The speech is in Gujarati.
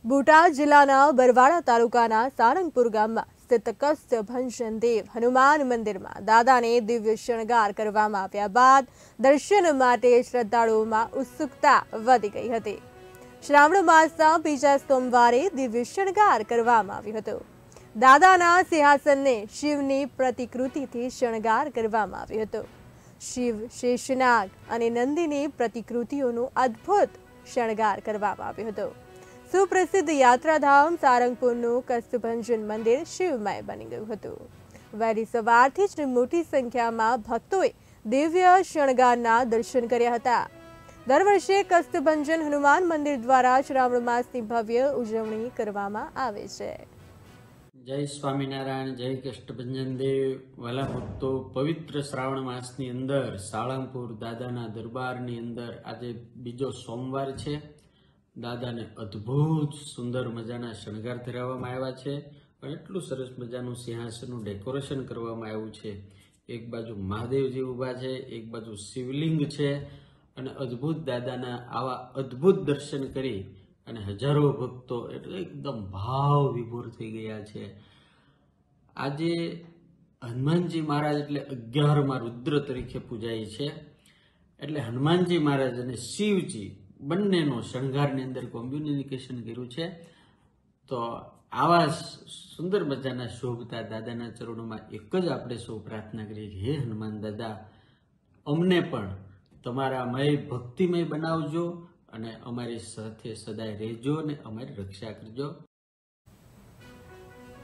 બોટાદ જિલ્લાના બરવાડા તાલુકાના સારંગપુર ગામમાં સ્થિત કષ્ટભંજન દેવ હનુમાન મંદિરમાં દાદાને દિવ્ય શણગાર કરવામાં આવ્યા બાદ દર્શન માટે શ્રદ્ધાળુઓમાં ઉત્સુકતા વધી ગઈ હતી। શ્રાવણ માસના બીજા સોમવારે દિવ્ય શણગાર કરવામાં આવ્યો હતો। દાદાના સિંહાસનને શિવની પ્રતિકૃતિથી શણગાર કરવામાં આવ્યો હતો। શિવ, શેષનાગ અને નંદીની પ્રતિકૃતિઓનો અદ્ભુત શણગાર કરવામાં આવ્યો હતો। સુપ્રસિદ્ધ યાત્રાધામ સારંગપુરનું કષ્ટભંજન મંદિર શિવમય બની ગયું હતું। વહેલી સવારથી જ મોટી સંખ્યામાં ભક્તોએ દિવ્ય શણગારના દર્શન કર્યા હતા। દર વર્ષે કષ્ટભંજન હનુમાન મંદિર દ્વારા શ્રાવણ માસની ભવ્ય ઉજવણી કરવામાં આવે છે। જય સ્વામિનારાયણ, જય કષ્ટભંજન દેવ। વાલા ભક્તો, પવિત્ર શ્રાવણ માસની અંદર સાળંગપુર દાદાના દરબારની અંદર આજે બીજો સોમવાર છે। દાદાને અદ્ભુત સુંદર મજાના શણગાર ધરાવવામાં આવ્યા છે। એટલું સરસ મજાનું સિંહાસનનું ડેકોરેશન કરવામાં આવ્યું છે। એક બાજુ મહાદેવજી ઊભા છે, એક બાજુ શિવલિંગ છે અને અદ્ભુત દાદાના આવા અદ્ભુત દર્શન કરી અને હજારો ભક્તો એટલે એકદમ ભાવ વિભોર થઈ ગયા છે। આજે હનુમાનજી મહારાજ એટલે 11મા રુદ્ર તરીકે પૂજાય છે। એટલે હનુમાનજી મહારાજ અને શિવજી બંનેનો શણગારની અંદર કોમ્બિનેશન કર્યું છે। તો આવા સુંદર મજાના શોભતા દાદાના ચરણોમાં એક જ આપણે સૌ પ્રાર્થના કરીએ કે હે હનુમાન દાદા, અમને પણ તમારા મય ભક્તિમય બનાવજો અને અમારી સાથે સદાય રહેજો અને અમારી રક્ષા કરજો।